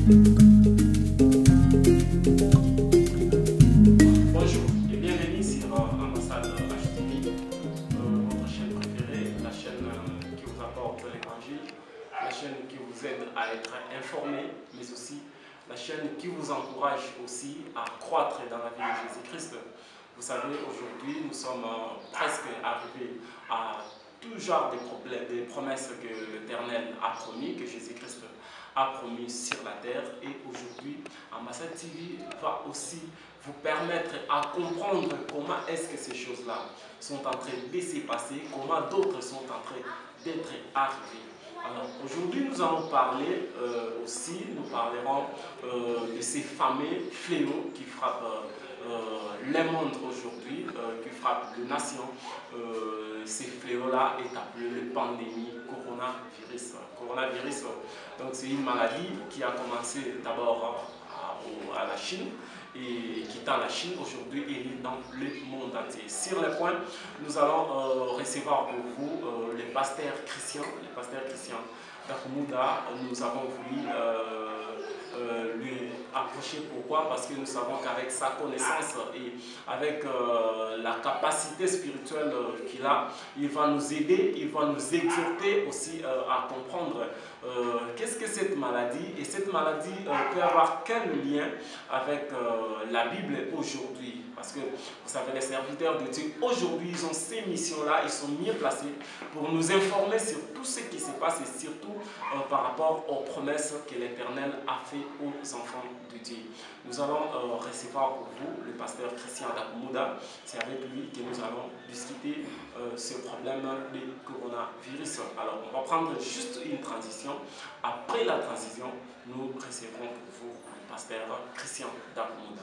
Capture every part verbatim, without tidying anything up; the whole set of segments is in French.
Bonjour et bienvenue sur euh, Ambassade H T V, euh, votre chaîne préférée, la chaîne euh, qui vous apporte l'évangile, la chaîne qui vous aide à être informé, mais aussi la chaîne qui vous encourage aussi à croître dans la vie de Jésus-Christ. Vous savez, aujourd'hui, nous sommes euh, presque arrivés à tout genre de problèmes, des promesses que l'Éternel a promis, que Jésus-Christ a promis sur la terre. Et aujourd'hui, Ambassade T V va aussi vous permettre à comprendre comment est-ce que ces choses-là sont en train de se passer, comment d'autres sont en train d'être arrivées. Alors aujourd'hui, nous allons parler euh, aussi, nous parlerons euh, de ces fameux fléaux qui frappent euh, euh, les mondes aujourd'hui, euh, qui frappent les nations. Euh, ces fléaux-là est appelé pandémie coronavirus. Coronavirus, donc c'est une maladie qui a commencé d'abord à, à la Chine et quittant la Chine aujourd'hui elle est dans le monde entier. Sur le point, nous allons euh, recevoir pour vous euh, les pasteurs chrétiens, les pasteurs chrétiens d'Akumouda. Nous avons voulu euh, euh, lui approcher. Pourquoi? Parce que nous savons qu'avec sa connaissance et avec euh, la capacité spirituelle euh, qu'il a, il va nous aider, il va nous exhorter aussi euh, à comprendre euh, qu'est-ce que cette maladie, et cette maladie euh, peut avoir quel lien avec euh, la Bible aujourd'hui. Parce que vous savez, les serviteurs de Dieu aujourd'hui, ils ont ces missions-là, ils sont mieux placés pour nous informer sur tout ce qui se passe et surtout euh, par rapport aux promesses que l'Éternel a fait aux enfants de Dieu. Nous allons euh, recevoir pour vous le pasteur Christian d'Akumouda. C'est avec lui que nous allons discuter euh, ce problème du coronavirus. Alors, on va prendre juste une transition. Après la transition, nous recevrons pour vous le pasteur Christian d'Akumouda.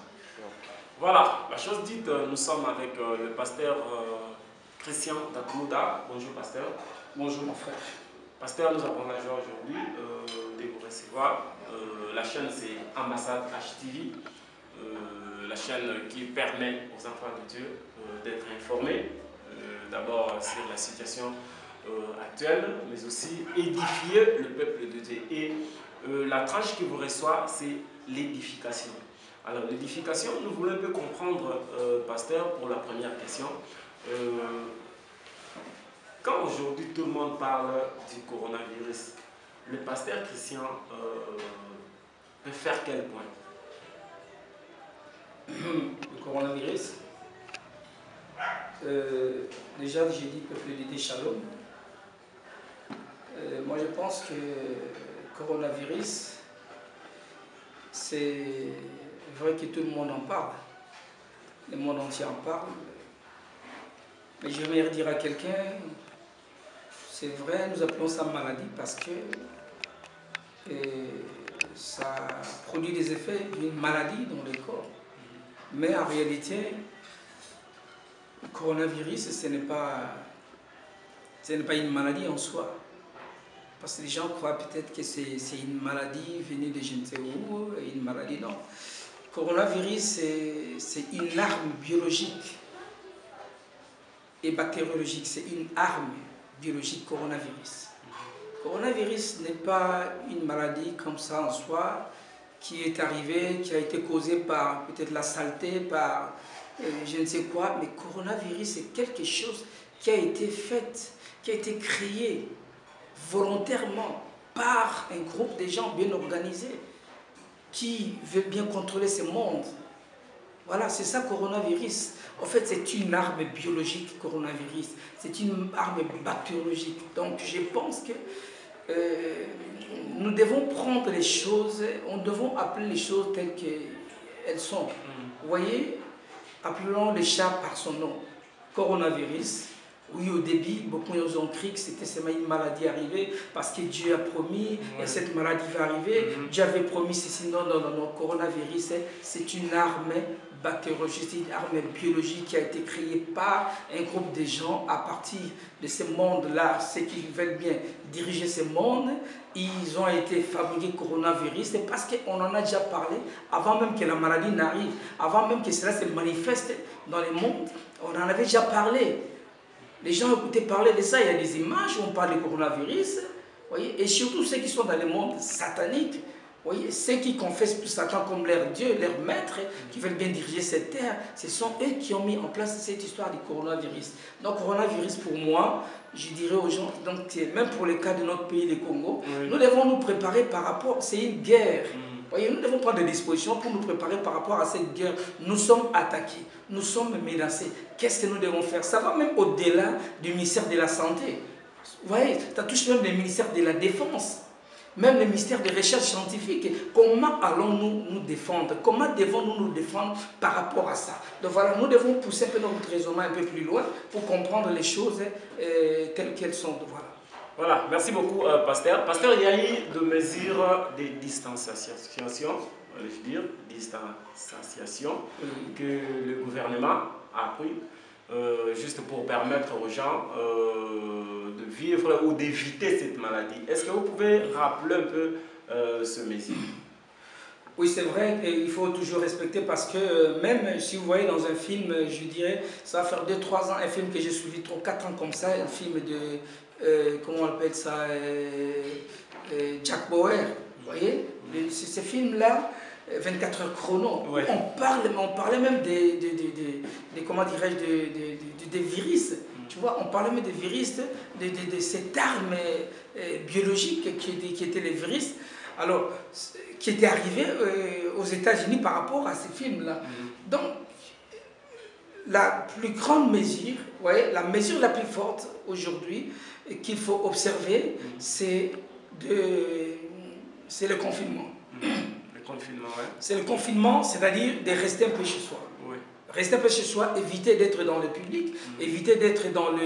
Voilà, la chose dite, nous sommes avec euh, le pasteur euh, Christian d'Akumouda. Bonjour pasteur. Bonjour mon frère. Pasteur, nous avons la joie aujourd'hui euh, de vous recevoir. Euh, la chaîne c'est Ambassade H T V, euh, la chaîne qui permet aux enfants de Dieu euh, d'être informés, euh, d'abord sur la situation euh, actuelle, mais aussi édifier le peuple de Dieu. Et euh, la tranche qui vous reçoit, c'est l'édification. Alors l'édification, nous voulons un peu comprendre, euh, pasteur, pour la première question. Euh, Quand aujourd'hui tout le monde parle du coronavirus, le pasteur Christian euh, peut faire quel point? Le coronavirus, euh, déjà j'ai dit peuple de Dieu shalom. Euh, moi je pense que le coronavirus, c'est vrai que tout le monde en parle, le monde entier en parle, mais je vais dire à quelqu'un, c'est vrai, nous appelons ça maladie parce que et ça produit des effets d'une maladie dans le corps. Mais en réalité, le coronavirus, ce n'est pas, ce n'est pas une maladie en soi. Parce que les gens croient peut-être que c'est une maladie venue de je ne sais où, une maladie, non. Le coronavirus, c'est une arme biologique et bactériologique, c'est une arme biologique coronavirus. Coronavirus n'est pas une maladie comme ça en soi qui est arrivée, qui a été causée par peut-être la saleté, par euh, je ne sais quoi, mais coronavirus c'est quelque chose qui a été fait, qui a été créé volontairement par un groupe de gens bien organisés qui veut bien contrôler ce monde. Voilà, c'est ça coronavirus. En fait, c'est une arme biologique, coronavirus. C'est une arme bactériologique. Donc, je pense que euh, nous devons prendre les choses, on devons appeler les choses telles qu'elles sont. Vous voyez, appelons les chats par son nom. Coronavirus. Oui, au début, beaucoup ont cru que c'était une maladie arrivée parce que Dieu a promis et cette maladie va arriver. Mm-hmm. Dieu avait promis ceci. Non, non, non, non. Coronavirus, c'est une arme bactériologique, une arme biologique qui a été créée par un groupe de gens à partir de ce monde-là. Ceux qui veulent bien diriger ce monde, ils ont été fabriqués coronavirus. C'est parce qu'on en a déjà parlé avant même que la maladie n'arrive, avant même que cela se manifeste dans le monde. On en avait déjà parlé. Les gens écoutaient parler de ça, il y a des images où on parle de coronavirus, voyez, et surtout ceux qui sont dans le monde satanique, Vous voyez, ceux qui confessent plus Satan comme leur Dieu, leur maître, qui veulent bien diriger cette terre, ce sont eux qui ont mis en place cette histoire du coronavirus. Donc, coronavirus, pour moi, je dirais aux gens, donc, même pour le cas de notre pays, le Congo, oui. Nous devons nous préparer par rapport, c'est une guerre. Mm. Vous voyez, nous devons prendre des dispositions pour nous préparer par rapport à cette guerre. Nous sommes attaqués, nous sommes menacés. Qu'est-ce que nous devons faire? Ça va même au-delà du ministère de la Santé. Vous voyez, ça touche même le ministère de la Défense. Même le ministère de recherche scientifique, comment allons-nous nous défendre? Comment devons-nous nous défendre par rapport à ça? Donc voilà, nous devons pousser un peu notre raisonnement un peu plus loin pour comprendre les choses euh, telles qu'elles sont. Voilà. Voilà, merci beaucoup, euh, Pasteur. Pasteur, il y a eu des mesures de distanciation, je veux dire, distanciation, mm-hmm. que le gouvernement a pris. Euh, juste pour permettre aux gens euh, de vivre ou d'éviter cette maladie. Est-ce que vous pouvez rappeler un peu euh, ce mesure? Oui, c'est vrai qu'il faut toujours respecter parce que même si vous voyez dans un film, je dirais, ça va faire deux trois ans, un film que j'ai suivi trois quatre ans comme ça, un film de, euh, comment on appelle ça, euh, euh, Jack Bauer, vous voyez, ce film-là, vingt-quatre heures chrono, ouais. on, parle, on parlait même des, des, des, des, des comment dirais-je, des, des, des, des virus, mm. tu vois, on parlait même des virus, de, de, de, de cette arme euh, biologique qui, qui était les virus, alors, qui était arrivé euh, aux États-Unis par rapport à ces films-là. Mm. Donc, la plus grande mesure, ouais, la mesure la plus forte aujourd'hui qu'il faut observer, mm. c'est le confinement. Mm. Ouais. C'est le confinement, c'est-à-dire de rester un peu chez soi. Oui. Rester un peu chez soi, éviter d'être dans le public, mmh. éviter d'être dans le,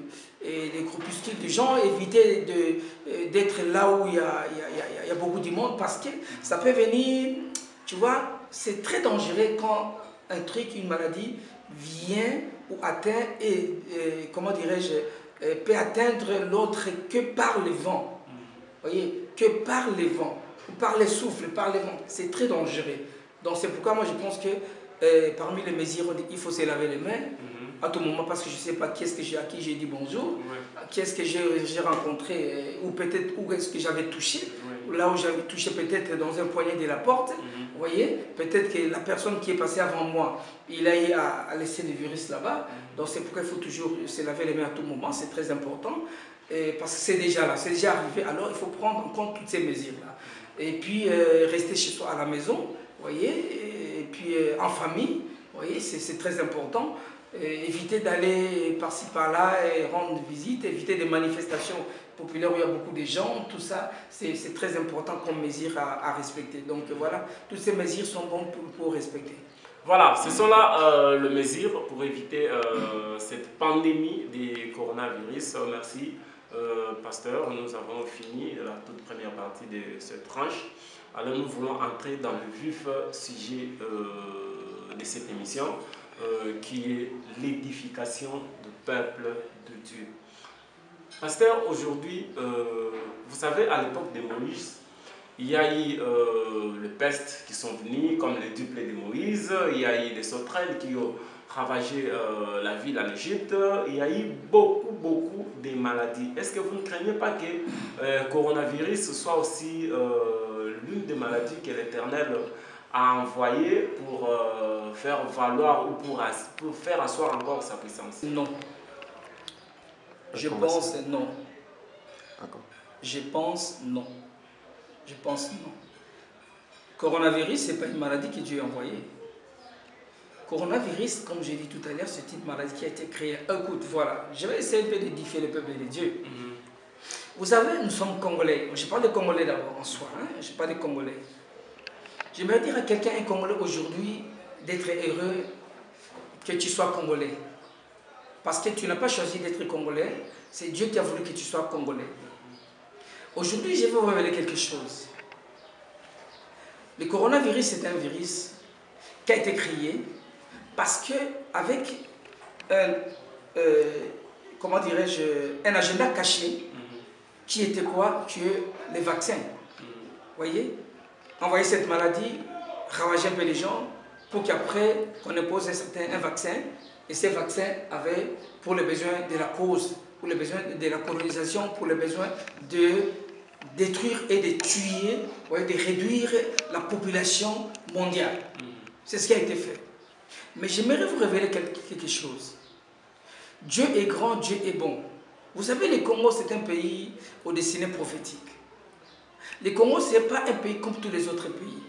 et les groupuscules de gens, éviter d'être là où il y, a, il, y a, il y a beaucoup de monde parce que ça peut venir, tu vois, c'est très dangereux quand un truc, une maladie vient ou atteint et, et comment dirais-je, peut atteindre l'autre que par le vent. Mmh. Vous voyez, que par le vent. Par les souffles, par les vents, c'est très dangereux. Donc c'est pourquoi moi je pense que euh, parmi les mesures, il faut se laver les mains mm-hmm. à tout moment parce que je ne sais pas qui est-ce que j'ai à qui j'ai dit bonjour, ouais. qui est-ce que j'ai rencontré euh, ou peut-être où est-ce que j'avais touché, ouais. là où j'avais touché peut-être dans un poignet de la porte, mm-hmm. vous voyez, peut-être que la personne qui est passée avant moi, il a eu à, à laisser le virus là-bas, mm-hmm. donc c'est pourquoi il faut toujours se laver les mains à tout moment, c'est très important, et parce que c'est déjà là, c'est déjà arrivé, alors il faut prendre en compte toutes ces mesures-là. Et puis euh, rester chez soi à la maison, vous voyez, et puis euh, en famille, vous voyez, c'est très important. Et éviter d'aller par-ci par-là et rendre visite, éviter des manifestations populaires où il y a beaucoup de gens, tout ça, c'est très important comme mesure à, à respecter. Donc voilà, toutes ces mesures sont bonnes pour, pour respecter. Voilà, ce sont là euh, les mesures pour éviter euh, cette pandémie du coronavirus. Merci. Euh, pasteur, nous avons fini la toute première partie de cette tranche. Alors nous voulons entrer dans le vif sujet euh, de cette émission euh, qui est l'édification du peuple de Dieu. Pasteur, aujourd'hui, euh, vous savez, à l'époque de Moïse, il y a eu euh, les pestes qui sont venues, comme les duplés de Moïse, il y a eu des sauterelles qui ont ravagé euh, la ville en Égypte, il y a eu beaucoup, beaucoup de maladies. Est-ce que vous ne craignez pas que le euh, coronavirus soit aussi euh, l'une des maladies que l'Éternel a envoyées pour euh, faire valoir ou pour, pour faire asseoir encore sa puissance? Non. Je pense non. Je pense non. Je pense non. Coronavirus, ce n'est pas une maladie que Dieu a envoyée. Coronavirus, comme j'ai dit tout à l'heure, c'est une maladie qui a été créée. Écoute, voilà, je vais essayer de d'édifier le peuple de Dieu. Mm-hmm. Vous savez, nous sommes Congolais. Je parle de Congolais d'abord en soi. Hein? Je parle de Congolais. J'aimerais dire à quelqu'un, un Congolais aujourd'hui, d'être heureux que tu sois Congolais. Parce que tu n'as pas choisi d'être Congolais, c'est Dieu qui a voulu que tu sois Congolais. Aujourd'hui, je vais vous révéler quelque chose. Le coronavirus, c'est un virus qui a été créé parce qu'avec un, euh, comment dirais-je, un agenda caché, mm-hmm. qui était quoi? Que les vaccins. Vous mm-hmm. voyez? Envoyer cette maladie, ravager un peu les gens, pour qu'après, qu'on impose un certain un vaccin, et ces vaccins avaient, pour les besoins de la cause, pour les besoins de la colonisation, pour les besoins de détruire et de tuer, ouais, de réduire la population mondiale. Mm. C'est ce qui a été fait. Mais j'aimerais vous révéler quelque chose. Dieu est grand, Dieu est bon. Vous savez, le Congo, c'est un pays au destiné prophétique. Le Congo, ce n'est pas un pays comme tous les autres pays.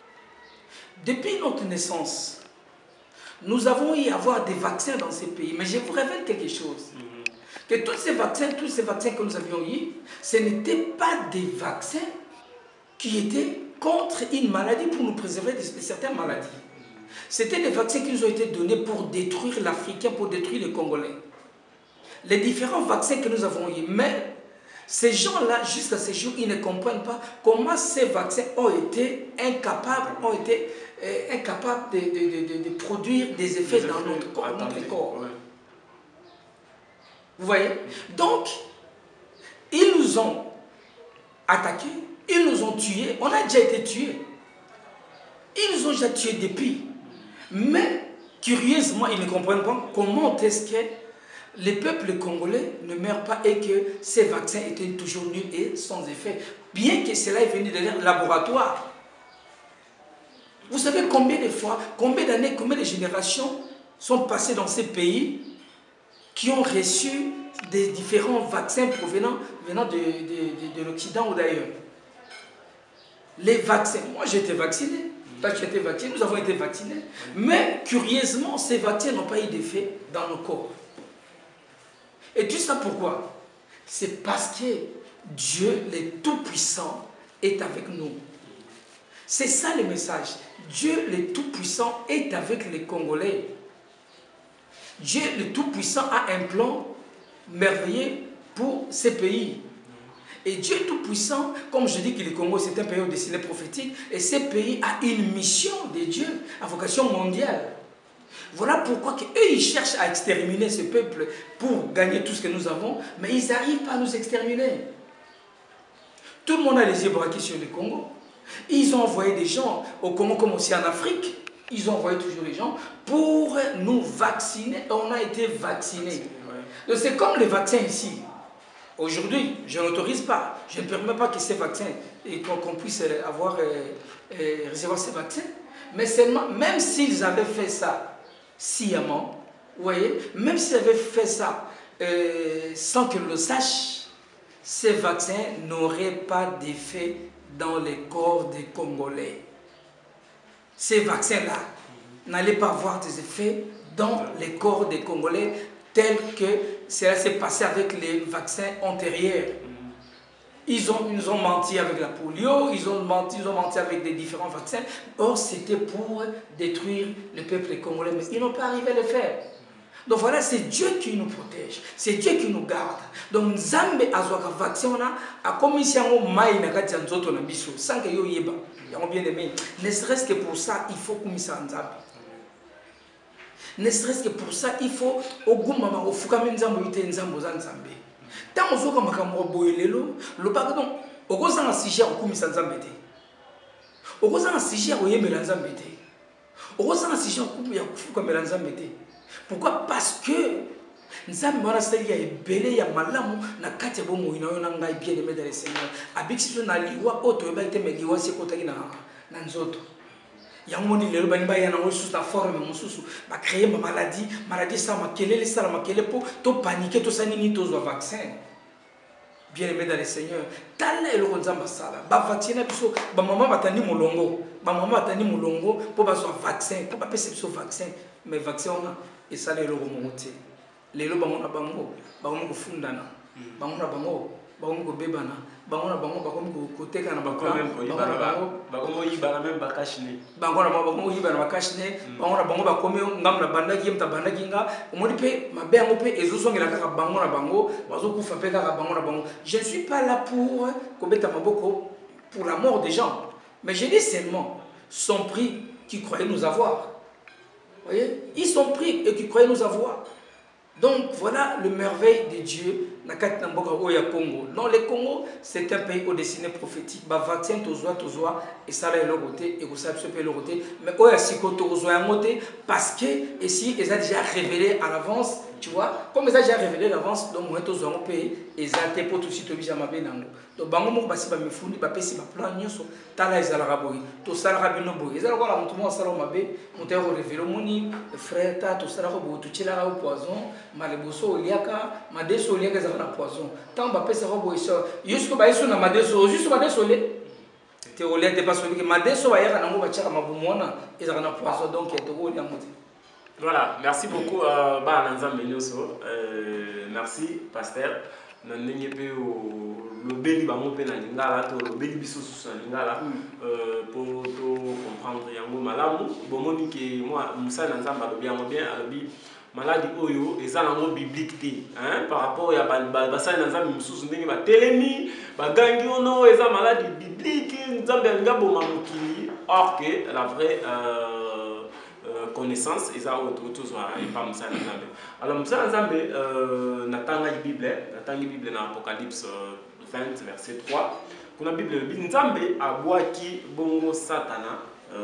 Depuis notre naissance, nous avons eu à avoir des vaccins dans ces pays. Mais je vous révèle quelque chose. Mm-hmm. Que tous ces vaccins, tous ces vaccins que nous avions eu, ce n'étaient pas des vaccins qui étaient contre une maladie pour nous préserver de certaines maladies. C'était des vaccins qui nous ont été donnés pour détruire l'Africain, pour détruire les Congolais. Les différents vaccins que nous avons eus. Mais ces gens-là, jusqu'à ce jour, ils ne comprennent pas comment ces vaccins ont été incapables, ont été euh, incapables de, de, de, de produire des effets des dans effets notre corps. Notre corps. Ouais. Vous voyez? Donc, ils nous ont attaqués, ils nous ont tués, on a déjà été tués. Ils nous ont déjà tués depuis. Mais, curieusement, ils ne comprennent pas comment est-ce que les peuples congolais ne meurent pas et que ces vaccins étaient toujours nuls et sans effet. Bien que cela est venu de leur laboratoire. Vous savez combien de fois, combien d'années, combien de générations sont passées dans ces pays qui ont reçu des différents vaccins provenant venant de, de, de, de l'Occident ou d'ailleurs. Les vaccins, moi j'ai été vacciné. Toi, tu as été vacciné, nous avons été vaccinés. Mais, curieusement, ces vaccins n'ont pas eu d'effet dans nos corps. Et tu sais pourquoi? C'est parce que Dieu, le Tout-Puissant, est avec nous. C'est ça le message. Dieu, le Tout-Puissant, est avec les Congolais. Dieu, le Tout-Puissant, a un plan merveilleux pour ces pays. Et Dieu Tout-Puissant, comme je dis que le Congo c'est un pays au destiné prophétique, et ce pays a une mission de Dieu, à vocation mondiale. Voilà pourquoi eux ils cherchent à exterminer ce peuple pour gagner tout ce que nous avons, mais ils n'arrivent pas à nous exterminer. Tout le monde a les yeux braqués sur le Congo. Ils ont envoyé des gens au Congo comme aussi en Afrique. Ils ont envoyé toujours des gens pour nous vacciner. On a été vaccinés. Donc c'est comme les vaccins ici. Aujourd'hui, je n'autorise pas, je ne permets pas que ces vaccins, et qu'on puisse avoir, euh, euh, recevoir ces vaccins. Mais seulement, même s'ils avaient fait ça sciemment, vous voyez, même s'ils avaient fait ça euh, sans que l'on le sache, ces vaccins n'auraient pas d'effet dans les corps des Congolais. Ces vaccins-là n'allaient pas avoir des effets dans les corps des Congolais tel que cela s'est passé avec les vaccins antérieurs. Ils ont, ils ont menti avec la polio, ils ont menti, ils ont menti avec des différents vaccins. Or, c'était pour détruire le peuple congolais, mais ils n'ont pas arrivé à le faire. Donc voilà, c'est Dieu qui nous protège, c'est Dieu qui nous garde. Donc, Nzambe azwaka vaccin a commis un maï na kati nzoto na biso, sans que yo yeba. Yango bien aimé. Ne serait-ce que pour ça, il faut commis ça Nzambe. Ne serait-ce que pour ça, il faut au goumama au fukami Nzambo yite Nzambo za Nzambe. Tant que vous avez boyelelo, le pardon, au gros en sujet au commis ça Nzambe te. Au gros en sujet au yemela Nzambe te. Au gros en sujet au commis fukami Nzambe te. Pourquoi? Parce que Nzambe wana sali ya ebele ya malamu na kati ya bomo ina yo na ngai bien aimé dans le Seigneur. Abikisi na liwa oto ba ite me liwa se kotaki na na nzoto. Yamoni lelo bani ba yana ngo sous la forme mususu ba créer ma maladie, maladie ça ma kelele ça ma kelele po to paniquer to sanini to zo vaccin. Bien aimé dans le Seigneur. Tala elo Nzamba sala. Ba vacciner biso ba maman batani molongo. Ba maman batani molongo po ba zo vaccin, po ba pese biso vaccin. Mais vaccin on a et ça lelo momote. Lelo bango na bango, bango ko fundana. Bango na bango, bango ko bebana. Bango na bango bango ko teka na bango. Bango yibana même bakashine. Bango na bango yibana bakashine. Bango na bango bakomi ngam na bandaki mta bandaki nga. Omoni pe mabe yango pe ezosongela kaka bango na bango, bazo kufa pe kaka bango na bango. Je ne suis pas là pour kobeta maboko pour la mort des gens, mais je dis seulement son prix qui croyait nous avoir. Vous voyez, ils sont pris et qui croyaient nous avoir. Donc voilà le merveille de Dieu. Non, le Congo, c'est un pays au destiné prophétique. Bah vaccin tozoa tozoa et ça là est le côté et vous savez ce pays le côté. Mais au yasiko tozoa un côté parce que ici ils ont déjà révélé à l'avance Tu vois, comme ça j'ai révélé l'avance, donc moi tous on peut exalter pour tout de suite obligé à m'abeiller dans l'eau. Donc bango mo basi ba me fundi ba pesi ba plan nyonso tala ezala raboyi. To sala rabino boyi. Ezala kwa la mutu mo sala mabe, mutu ya révéler moni frère ta to sala ko bo to tshela au poison, maleboso oliaka, madeso oliaka ezala na poison. Tant ba pesa ko boyi so, yusko ba yeso na madeso, juste madeso le. Te oliaka te pas celui que madeso ba yaka nango ba tshaka mabumona ezala na poison donc te oliaka mutu. Voilà, merci beaucoup euh, bah, euh, merci pasteur. Nous avons le béli bango pe na lingala to le béli biso sous na lingala pour comprendre yango malamu bomoni ke moi musa na nzamba lo bien bien alobi maladie oyo eza nango biblique te hein par rapport ya ba basali na nzamba mususu ndenge ba telemi ba gangi ono eza maladie biblique nzamba nga boma mokili or que la vraie euh, connaissance et ça autre chose et pas Moussa Nzambe. Alors Moussa Nzambe natanga la Bible, natanga la Bible dans Apocalypse vingt verset trois. Kuna Bible Nzambe abwaki bongo Satana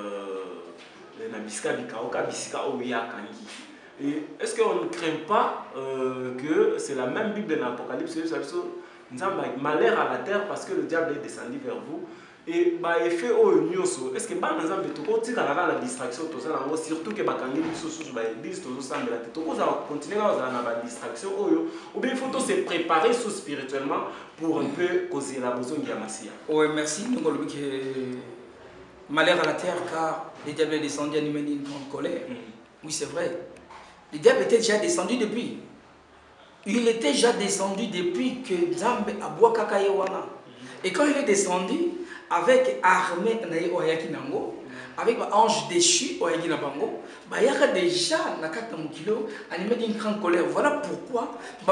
euh na bisika bikaoka bisika oya kangi. Et est-ce qu'on ne craint pas euh, que c'est la même Bible dans Apocalypse Nzambe malheur à la terre parce que le diable est descendu vers vous. Et bah effet au nyoso est-ce que bah dans un tout côté quand la distraction tout ça surtout que bah quand les sous bah église tout ça mais la tête tout ça continuer à avoir la distraction ou bien il faut se préparer sous spirituellement pour un peu causer la besoin de Yamassia. Oui, merci. Nous avons que malheur à la terre car le diable est descendu à nous mener une grande colère. Oui, c'est vrai. Le diable était déjà descendu depuis. Il était déjà descendu depuis que Zambe a bois kakayewana. Et quand il est descendu avec armée avec ange déchu il y a déjà animé d'une grande colère. Voilà pourquoi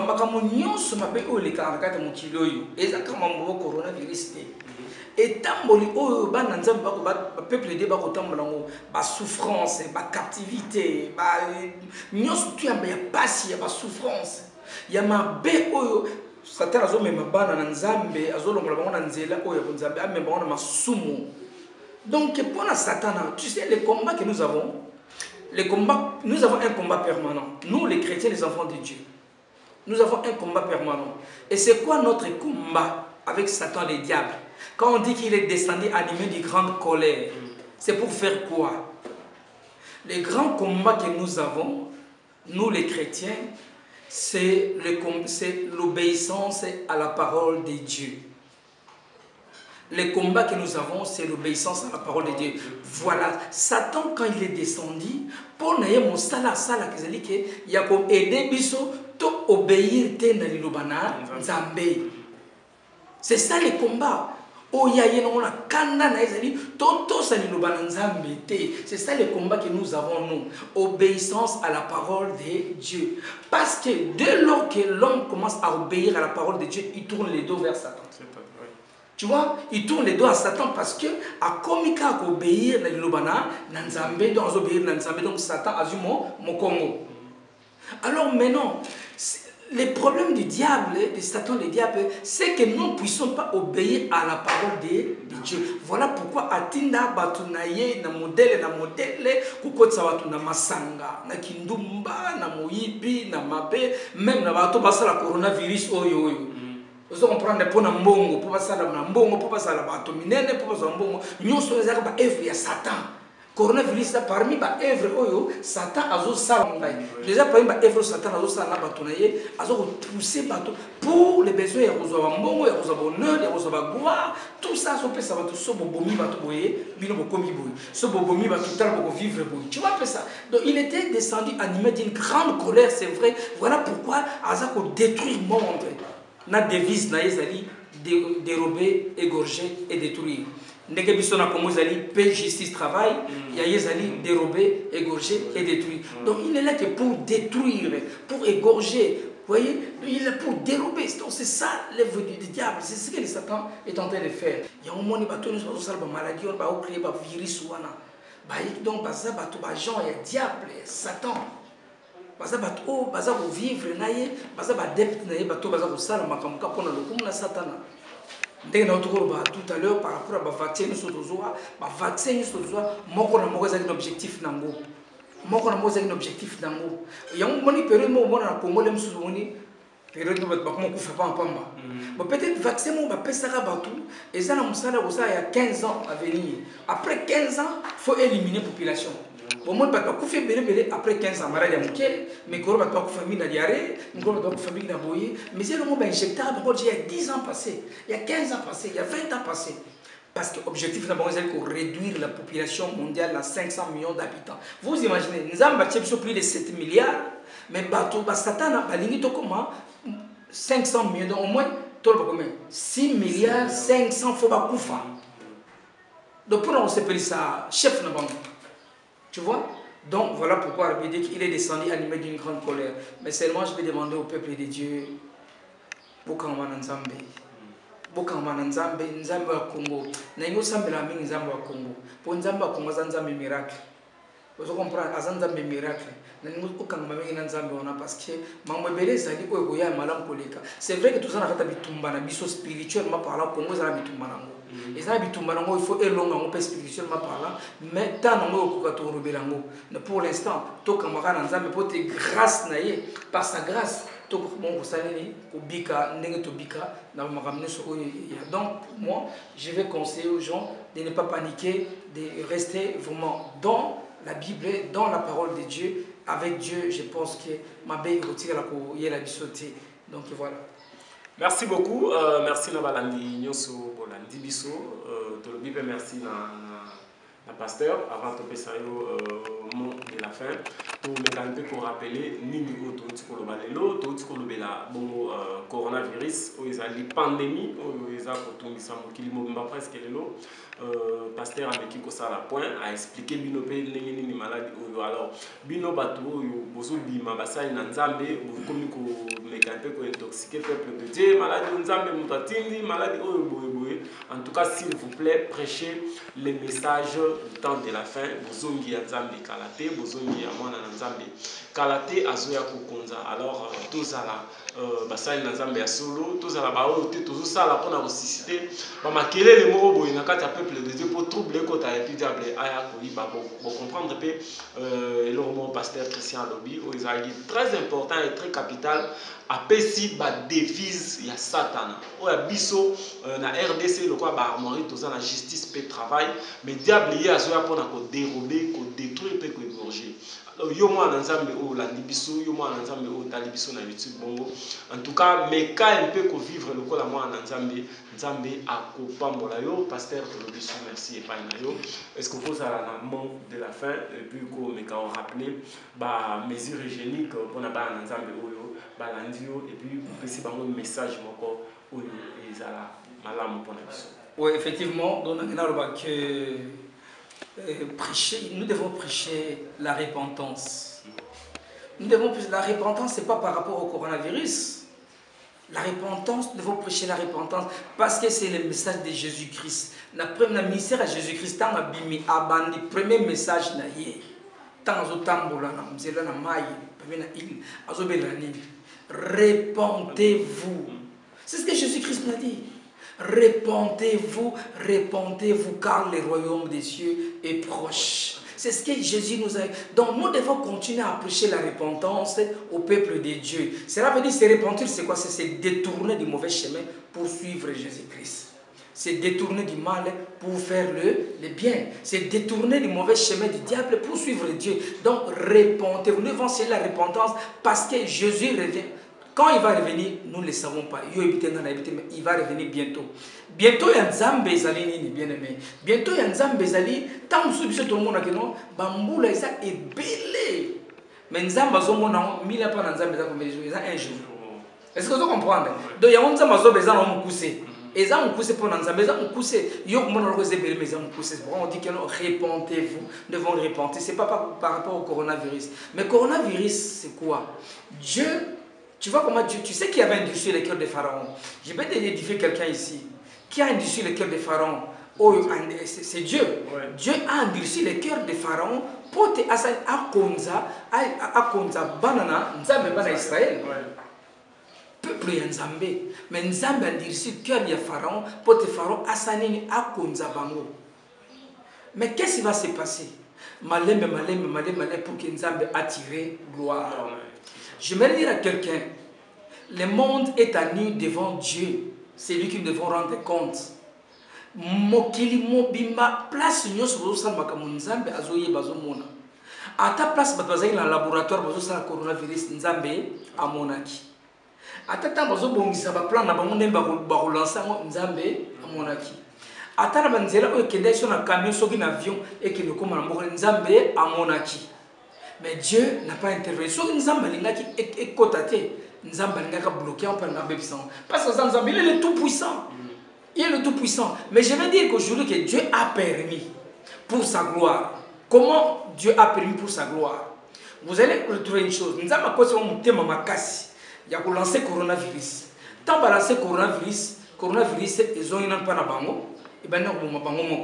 coronavirus et tamboli o bana nzambe ba peuple de ba kotambola ngo ba souffrance ba captivité ba nyonso tu ya pasi ya ba souffrance ya mabe oyo Satan azo mema bana na nzambe azolongola bango na nzela oyo ya nzambe amema bango na masumu. Donc pour la Satan, tu sais les combats que nous avons, les combats, nous avons un combat permanent. Nous les chrétiens, les enfants de Dieu, nous avons un combat permanent. Et c'est quoi notre combat avec Satan les diables? Quand on dit qu'il est descendu animé de grande colère, c'est pour faire quoi? Les grands combats que nous avons, nous les chrétiens, c'est l'obéissance à la parole de Dieu. Les combats que nous avons, c'est l'obéissance à la parole de Dieu. Voilà, Satan quand il est descendu, pour naye mon sala sala kezali ke ya ko aider biso to obéir te na lilobana nzambe. C'est ça les combats. C'est ça le combat que nous avons, nous. Obéissance à la parole de Dieu. Parce que dès lors que l'homme commence à obéir à la parole de Dieu, il tourne les dos vers Satan. Tu vois, il tourne les dos à Satan parce que à komika à obéir à l'ilobana, nanzambe, donc obéir à nanzambe, donc Satan a mon Congo. Alors maintenant, les problèmes du diable, de Satan, le diable, c'est que nous ne puissions pas obéir à la parole de, de Dieu. Voilà pourquoi Atinda Batunaye, na modèle, na modèle, Kukot Sawatu na Masanga, na Kindumba, na Moyibi, na Mabe, même na Bato Basa la coronavirus, oyo oyo. Vous comprenez pour na mbongo, pour passer la mbongo, pour passer la bato minene, pour passer la mbongo. Nous sommes les œuvres de Satan. Coronavirus parmi les œuvres oyo Satan azo salangai. Déjà parmi les œuvres Satan azo salanga batonaye, azo pousser bato pour les besoins ya kozo mbongo, ya kozo bonheur, ya kozo gloire. Tout ça so peut ça bato so bobomi bato boye, bino bokomi boye. So bobomi bato tal boko vivre boye. Tu vois ça. Donc il était descendu animé d'une grande colère, c'est vrai. Voilà pourquoi azako détruire le monde. Na devise na ezali dérober, égorger et détruire. Ndeke biso na komo ezali paix, justice, travail, ya ezali dérober, égorger et détruire. Donc il est là que pour détruire, pour égorger, vous voyez, il est là pour dérober. Donc c'est ça l'œuvre du diable, c'est ce que le Satan est en train de faire. Il y a un moment où il y a une maladie, on va créer un virus. Donc il y a un diable, Satan. Baza bato baza ko vivre naye baza ba depth naye bato baza ko sala makamuka pona lokumu na Satana. Ndenge na otoko ba tout à l'heure par rapport à ba vaccin so tozoa ba vaccin so tozoa moko na moko ezali na objectif nango. Moi, on a un objectif dans moi. Il y a une période où on a Congo, les Moussouani, période où on ne fait pas en Pamba. Peut-être vaccin, on va payer ça à Batou. Et ça, il y a quinze ans à venir. Après quinze ans, il faut éliminer la population. Pour moi, après quinze ans, mais il y a une famille qui a diarrhée, il y a une famille qui a boyé. Mais c'est le moment injectable. Il y a dix ans passés, il y a quinze ans passés, il y a vingt ans passés. Parce que l'objectif d'abord c'est de réduire la population mondiale à cinq cents millions d'habitants. Vous imaginez, nous avons plus de sept milliards, mais Satan a comment cinq cents millions, donc au moins six milliards cinq cents faut pas koufa. Donc pour nous c'est pris ça chef na banque. Tu vois? Donc voilà pourquoi il dit qu'il est descendu animé d'une grande colère. Mais seulement je vais demander au peuple de Dieu pour qu'on m'en ensemble. Bokamba na nzambe nzambe wa Congo na ingo sambela mingi nzambe wa Congo po nzambe wa Congo za nzambe miracle vous comprenez azan nzambe miracle na ingo okanga mingi na nzambe ona parce que mambo beleza liko eko ya malam koleka c'est vrai que tout ça na kata bitumba na biso spirituellement parlant Congo za bitumba nango et ça bitumba nango il faut elonga ngo spirituellement parlant mais tant nango okuka to robelango pour l'instant to kamaka na nzambe po te grâce na ye par sa grâce. Donc, moi, je vais conseiller aux gens de ne pas paniquer, de rester vraiment dans la Bible, dans la parole de Dieu. Avec Dieu, je pense que ma belle retire la bisoté. Donc voilà. Merci beaucoup. Euh, merci Nabalandi Nyoso Bolandi Biso. Euh, Bible, merci na, na, na pasteur. Avant de passer au mot de la fin. Pour me pour rappeler nini oto tikolo balelo to tikolo bela bongo coronavirus o ezali pandémie o eza kotungisa mokili mobimba presque lelo pasteur ameki kosala point a expliqué bino pe ndenge nini maladie oyo alors bino bato oyo bozo bima basali na nzambe bokomi ko meka pe ko intoxiquer peuple de Dieu maladie nzambe muto atindi maladie oyo boye boye en tout cas s'il vous plaît prêchez les messages du temps de la fin bozongi ya nzambe kalate bozongi ya mwana nzambe kalate azoya kukonza alors tozala basali na nzambe ya solo tozala ba oyo te tozosala pona ressusciter ba makelele moko boye na kati ya peuple de Dieu pour troubler kota et puis diable aya koyiba bo comprendre pe le roman pasteur Christian Lobi o ezali très important et très capital apesi ba devise ya Satan o ya biso na R D C le quoi ba armoire tozala na justice pe travail mais diable ye azoya pona ko dérober ko détruire pe ko égorger. Yo mwana nzambe o la libiso yo mwana nzambe o talibiso na YouTube bongo en tout cas mais ka un peu ko vivre le kola mwana nzambe nzambe akopambola yo pasteur Tolobiso merci et pas na yo est-ce que vous allez à la mot de la fin et puis ko me ka rappeler ba mesures hygiéniques pour na ba nzambe oyo ba landio et puis aussi bango message moko oyo ezala malamu pour na biso. Oui effectivement donc on a que Euh, prêcher, nous devons prêcher la repentance. Nous devons la repentance, c'est pas par rapport au coronavirus. La repentance, nous devons prêcher la repentance parce que c'est le message de Jésus-Christ. Le ministère à Jésus-Christ, tant abîmé, abandonné, premier message na yé. Tant zotambola na mzela na maï, premier na il, azobelani. Repentez-vous. C'est ce que Jésus-Christ nous a dit. Répentez-vous, répentez-vous, car le royaume des cieux est proche. C'est ce que Jésus nous a dit. Donc nous devons continuer à prêcher la repentance au peuple de Dieu. Cela veut dire se repentir, c'est quoi? C'est se détourner du mauvais chemin pour suivre Jésus-Christ. C'est détourner du mal pour faire le, le bien. C'est détourner du mauvais chemin du diable pour suivre Dieu. Donc répentez-vous. Nous devons chercher la repentance parce que Jésus revient. Quand il va revenir, nous ne le savons pas. Il va revenir bientôt. Bientôt, il y a un Zambé Zali, bien aimé. Bientôt, il y a un Zambé Zali. Tant que tout le monde a dit non, Bamboula est belé. Mais Nzamba Zomona, mille pas dans Zambé Zali, un jour. Est-ce que vous comprenez? Donc, il y a un Zamba Zombe Zali, on poussé. Et ça, on pousse pour Nzamba, on pousse. Yo, on a osé belé, mais on pousse. On dit que non, répentez-vous. Nous devons répenter. Ce n'est pas par, par rapport au coronavirus. Mais coronavirus, c'est quoi? Dieu. Tu vois comment Dieu, tu sais qui avait endurci le cœur de Pharaon. Je vais t'édifier quelqu'un ici. Qui a endurci le cœur de Pharaon? Oh, c'est Dieu. Ouais. Dieu a endurci le cœur de Pharaon pour te assailler à Konza, à Konza, banana, Nzambe, banana Israël. Peuple Nzambe. Mais Nzambe a endurci le cœur de Pharaon pour te Pharaon assailler à Konza bango. Mais qu'est-ce qui va se passer? Malembe, malembe, malembe, malembe, pour que Nzambe attire gloire. J'aimerais dire à quelqu'un, le monde est à nu devant Dieu. C'est lui qui nous devons rendre compte. Mokili mobimba place nyos bozo sala makamu Nzambe azoye bazo mona. Ata place batazali na laboratoire bazo sala coronavirus Nzambe amonaki. Ata tant bazo bongisa ba plan na bango ndemba ba relancer Nzambe amonaki. Ata na banzela oyo kende sur na camion soki na avion et que le koma na moko Nzambe amonaki. Mais Dieu n'a pas intervenu. Soki Nzambe lingaki ekotate, Nzambe lingaka bloqué en pendant bébisant. Parce que Nzambe il est le tout puissant. Il est le tout puissant. Mais je veux dire qu'aujourd'hui que Dieu a permis pour sa gloire. Comment Dieu a permis pour sa gloire? Vous allez retrouver une chose. Nzambe a causé un thème makasi. Il y a lancé le coronavirus. Tant que lancé le coronavirus, coronavirus ils ont une pas na bango. Et ben non, on bango moko.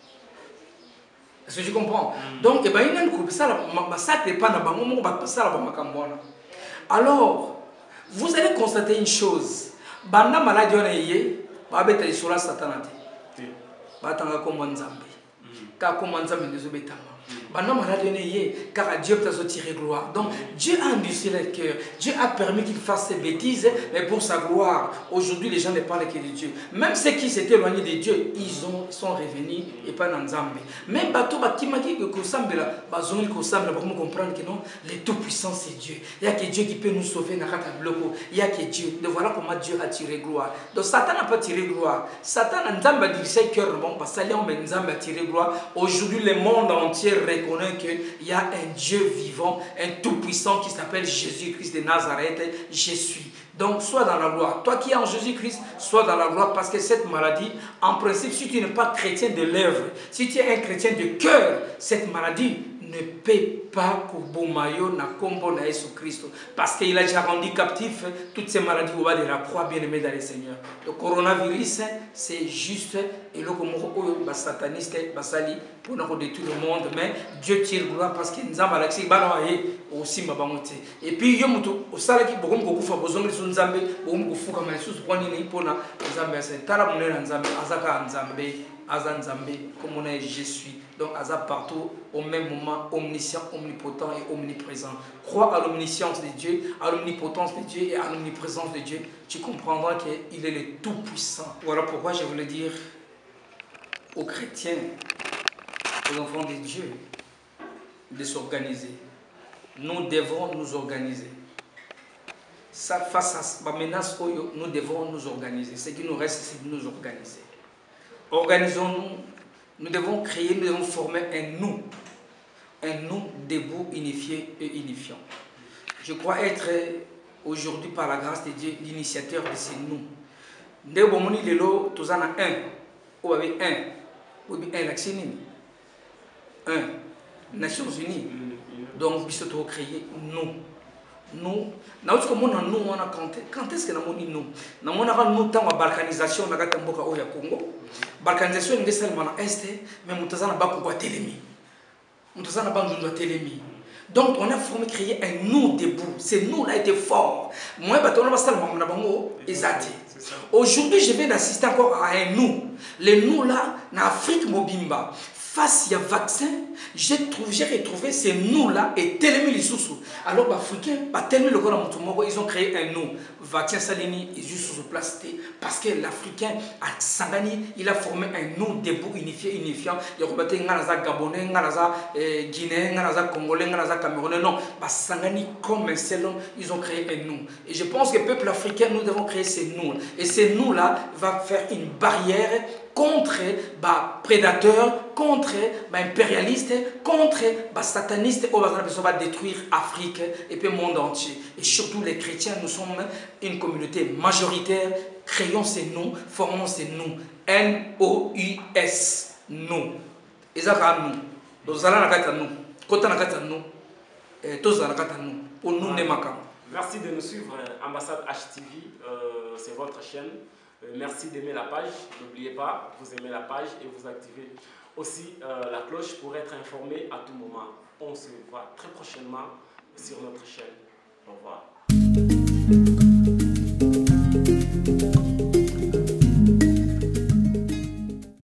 Est-ce que je comprends? Donc, et ben il y a une coupe ça la ça n'est pas na bango moko ba ça la ba makambona. Alors, vous allez constater une chose. Banda maladie on est babeta isura satanate batanga komba Nzambe ka komba Nzambe ndezobetama bana malade neye car Dieu peut se tirer gloire. Donc Dieu a endurci le cœur, Dieu a permis qu'il fasse ses bêtises, mais pour sa gloire. Aujourd'hui les gens ne parlent que de Dieu. Même ceux qui s'étaient éloignés de Dieu, ils ont sont revenus et pas dans Nzambe. Même bateau bakimaki que kosambela bazongi kosambela pour comprendre que non, le tout puissant c'est Dieu. Il y a que Dieu qui peut nous sauver na kata bloko. Il y a que Dieu. Donc voilà comment Dieu a tiré gloire. Donc Satan n'a pas tiré gloire. Satan a Nzambe dirigé cœur bon parce que Nzambe a tiré gloire. Aujourd'hui le monde entier reconnaît qu'il y a un Dieu vivant, un tout-puissant qui s'appelle Jésus-Christ de Nazareth. Je suis. Donc, sois dans la gloire. Toi qui es en Jésus-Christ, sois dans la gloire parce que cette maladie, en principe, si tu n'es pas chrétien de l'œuvre, si tu es un chrétien de cœur, cette maladie ne peut pas Kubomayo na kombo na Jésus Christ parce qu'il a déjà rendu captif toutes ces maladies au bas de la croix, bien aimé dans le Seigneur. Le coronavirus, c'est juste et le sataniste basali pour nous détruire le monde, mais Dieu tire gloire parce qu'il nous a malaxé aussi ma bamote. Et puis yo mutu osala ki bokom ko kufa bozongi so Nzambe bokom ko fuka ma lisusu kwa nini ipona Nzambe c'est tala monela Nzambe azaka Nzambe azan Nzambe comme on est je suis. Donc Aza partout, au même moment, omniscient, omnipotent et omniprésent. Crois à l'omniscience de Dieu, à l'omnipotence de Dieu et à l'omniprésence de Dieu. Tu comprendras qu'il est le tout-puissant. Voilà pourquoi je voulais dire aux chrétiens, aux enfants de Dieu, de s'organiser. Nous devons nous organiser. Ça, face à la menace, nous devons nous organiser. Ce qui nous reste, c'est de nous organiser. Organisons-nous. Nous devons créer, nous devons former un nous. Un nous debout, unifié et unifiant. Je crois être aujourd'hui, par la grâce de Dieu, l'initiateur de ces nous. Nous devons lelo, tous en un. Ou avec un. Ou bien un, l'axinine. Un. Nations Unies. Donc, il faut créer nous. Nous, nous, nous, quand est-ce que nous nous nous avons nous temps balkanisation na kata mboka oya Congo. Balkanisation ngi seulement na est, mais mutazana ba ko telemi. Mutazana ba ndu telemi. Donc on a formé créer un nous debout. C'est nous là était fort. Moi bato na ba sala na bango ezati. Aujourd'hui, je viens d'assister encore à un nous. Le nous là na Afrique mobimba. Face à vaccin, j'ai retrouvé ces nous-là et tellement les sous. Alors, les Africains, ils ont créé un nous. Vaccin Salini, ils sont sous place parce que l'Africain, à Sangani, il a formé un nous debout, unifié, unifiant. Il y a des Gabonais, des Guinéens, des Congolais, des Camerounais. Non, Sangani, comme un seul homme, ils ont créé un nous. Et je pense que le peuple africain, nous devons créer ces nous. Et ces nous-là vont faire une barrière contre les prédateurs, contre les impérialistes, contre les satanistes, qui vont détruire l'Afrique et le monde entier. Et surtout les chrétiens, nous sommes une communauté majoritaire. Créons ces noms, formons ces noms. N O U S. Nous. Et ça, nous. Nous allons à nous. Quand on a nous, tous allons à nous. Pour nous, nous Merci de nous suivre, Ambassade H T V. Euh, C'est votre chaîne. Merci d'aimer la page, n'oubliez pas, vous aimez la page et vous activez aussi euh, la cloche pour être informé à tout moment. On se voit très prochainement sur notre chaîne. Au revoir.